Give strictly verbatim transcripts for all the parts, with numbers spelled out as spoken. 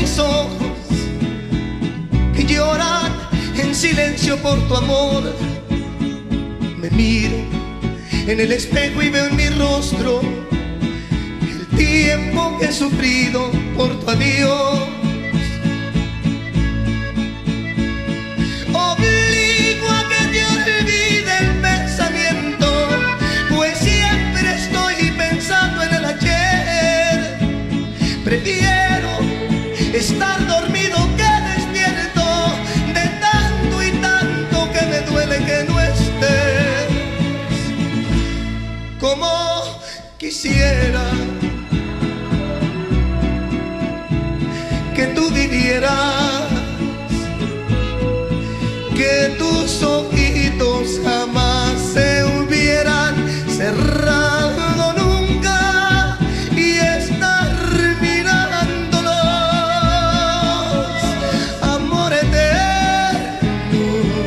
mis ojos que lloran en silencio por tu amor. Me miro en el espejo y veo en mi rostro el tiempo que he sufrido por tu adiós. Obligo a que te olvide el pensamiento, pues siempre estoy pensando en el ayer. Prefiero estar dormido que despierto, de tanto y tanto que me duele que no estés. Como quisiera que tú vivieras, que tus ojitos jamás se hubieran cerrado nunca y estar mirándolos. Amor eterno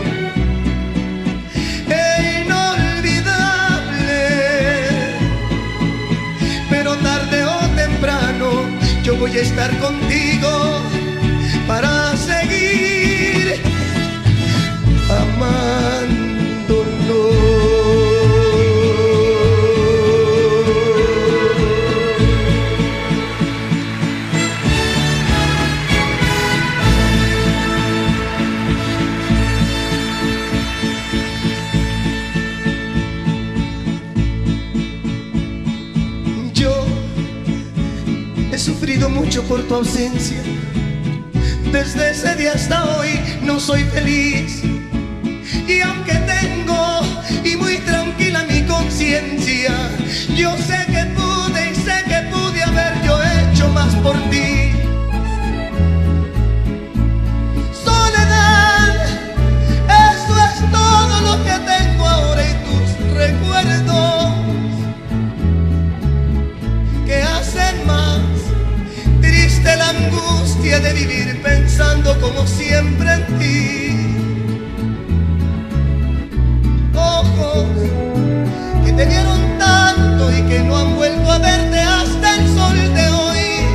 e inolvidable, pero tarde o temprano yo voy a estar contigo para seguir amándonos. Yo he sufrido mucho por tu ausencia. Desde ese día hasta hoy no soy feliz. Y aunque tengo y muy tranquila mi conciencia, yo sé que pude y sé que pude haber yo hecho más por ti. Soledad, eso es todo lo que tengo ahora y tus recuerdos que hacen más triste la angustia de vivir pensando como siempre en ti. Ojos que te dieron tanto y que no han vuelto a verte hasta el sol de hoy.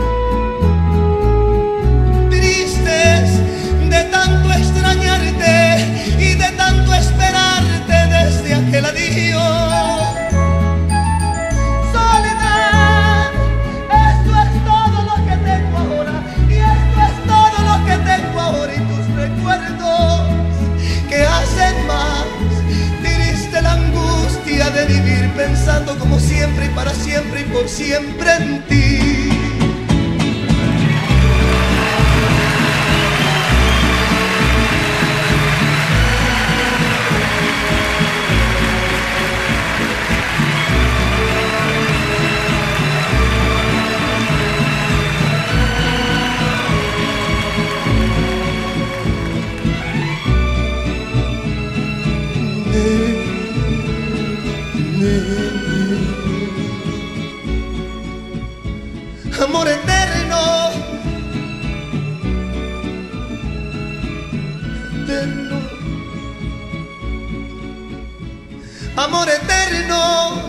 Tristes de tanto extrañarte y de tanto esperarte desde aquel adiós. Soledad, esto es todo lo que tengo ahora y esto es todo lo que tengo ahora y tus recuerdos que hacen más la angustia de vivir pensando como siempre y para siempre y por siempre en ti. Amor eterno, eterno, amor eterno.